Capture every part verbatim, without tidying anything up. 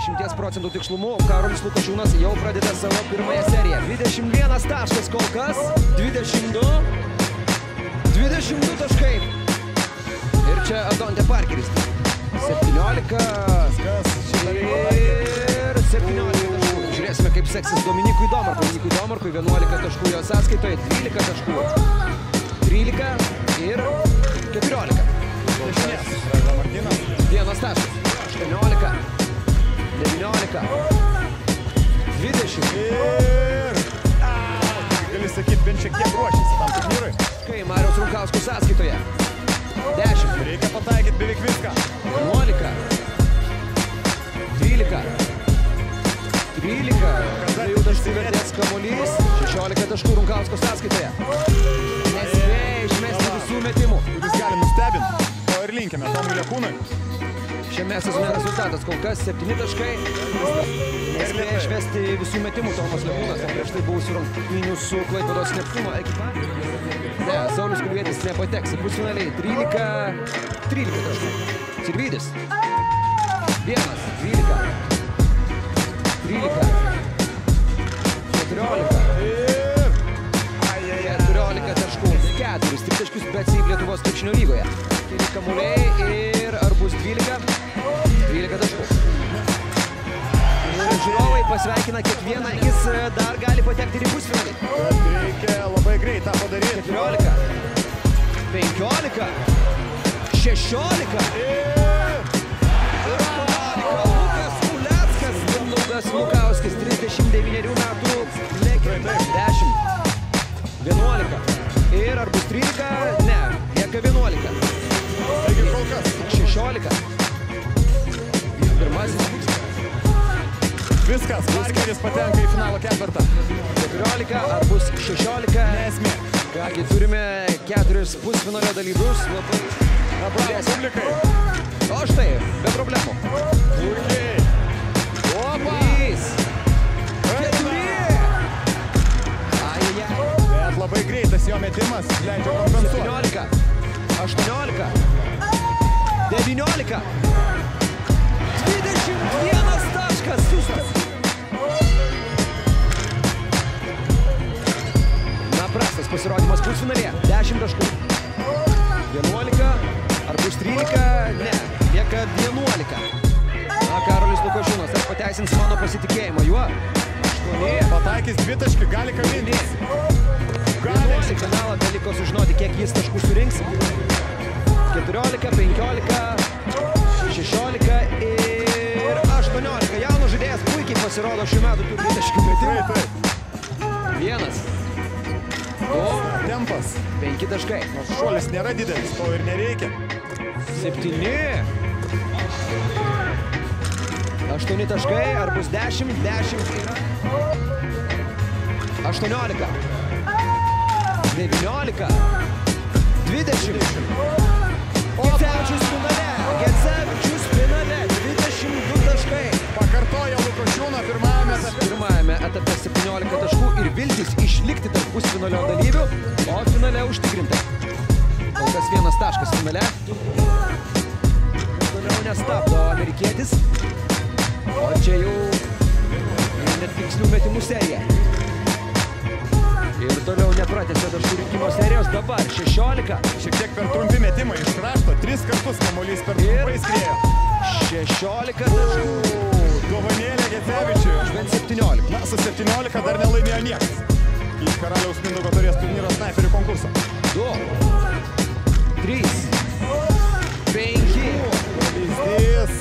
šešiasdešimties procentų tikslumu Karolis Lukošiūnas jau pradeda savo pirmąją seriją. dvidešimt vienas taškas kol kas. dvidešimt du. dvidešimt du taškai. Ir čia Adonte Parkeris. septyniolika. Ir septyniolika taškų. Žiūrėsime, kaip seksis Dominikui Domarkui. Dominikui Domarkui vienuolika taškų jo sąskaitoje, dvylika taškų. trylika ir keturiolika. Vienas taškas. aštuoniolika. devyniolika. dvidešimt. Ir... Gali sakyti, bent šiek tiek ruošiasi tam turnyrui. Kai Mariaus Runkauskų sąskaitoje. dešimt. Reikia pataikyti beveik viską. vienuolika. dvylika. trylika. Dviejų taškų vertės kamuolys. šešiolika taškų Runkausko sąskaitoje. Nespėja išmesti visų metimų. Kuris gali nustebinti. To ir linkime Tomui Lekūnui. Šiame sezone rezultatas kol kas septyni taškai. Nespėja išvesti visų metimų Tomas Lekūnas. Prieš tai buvusių rungtynių su Klaipėdos Neptūno ekipa. Ne, Saulius Kulvietis nepateks į pusfinalį. trylika. trylika taškų. Sirvydis. Vienas. dvylika. trylika. keturiolika. keturiolika taškų. keturis tritaškius Betsafe Lietuvos krepšinio lygoje. Keli kamuoliai ir ar bus dvylika? dvylika taškų. Ir žiūrovai pasveikina kiekvieną, jis dar gali patekti ir į pusfinalį. Bet reikia labai greit tą padaryti. keturiolika. penkiolika. šešiolika. Ir... Ir aštuoniolika. Lukas Uleckas. Mindaugas Lukauskis, trisdešimt devynerių metų. dešimt. vienuolika. Ir ar bus trylika? Ne. Lieka vienuolika. Taigi kol kas. šešiolika. Pirmasis. Viskas. Parkeris patenka į finalo ketvirtą. keturiolika. Ar bus šešiolika? Nesmė. Kągi, turime keturis pusfinalio dalyvius. Labai... Bravo publikai. O štai, be problemų. Puikiai. Opa. trys. keturi. Ajajai. Bet labai greitas jo metimas. Leidžia kompensuoti. septyniolika. aštuoniolika. devyniolika. dvidešimt vienas taškas. Sustas. Na, prastas pasirodymas pusfinalėje. dešimt taškų. vienuolika. Ar bus trylika? Ne. Lieka vienuolika. Na, Karolis Lukošiūnas, ar pateisins mano pasitikėjimą juo? aštuoni. Pataikys dvitaškį, gali kabintis. vienuolika kanalą beliko sužinoti, kiek jis taškų surinks. keturiolika, penkiolika, šešiolika ir aštuoniolika. Jaunas žaidėjas puikiai pasirodo šių metų tritaškių metimų. Taip, taip. Vienas. Du. Tempas. Penki taškai. Nors šuolis nėra didelis, to ir nereikia. Septyni. Aštuoni taškai. Ar bus dešimt? Dešimt yra. Aštuoniolika. Devyniolika. Dvidešimt. Gecevičius finale. Gecevičius finale. Dvidešimt du taškai. Pakartoja Lukošiūną pirmajame etape. Pirmajame etape septyniolika taškų ir viltis išlikti tarp pusfinalio dalyvių, o finale užtikrinta. Kol kas vienas taškas finale. Toliau nestabdo amerikietis. O čia jau net tikslių metimų serija. Ir toliau nepratęsė taškų rinkimo serijos. Dabar šešiolika. Šiek tiek per trumpi metimai iš krašto. Tris kartus kamuolys per trumpai skriejo. šešiolika taškų. Dovanėlė Gecevičiui. Bent septyniolika. Na, su septyniolika dar nelaimėjo niekas. Į Karaliaus Mindaugo taurės turnyro snaiperių konkursą. Du. Trys. Penki. Pavyzdys.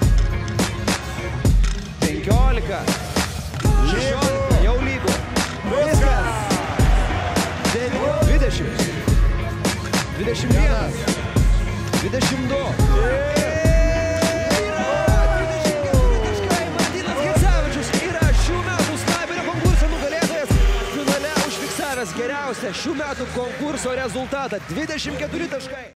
Penkiolika. Šešiolika. Jau lygu. Viskas. Dvidešimt. Dvidešimt vienas. Dvidešimt du. Geriausia šių metų konkurso rezultatą. dvidešimt keturi taškai.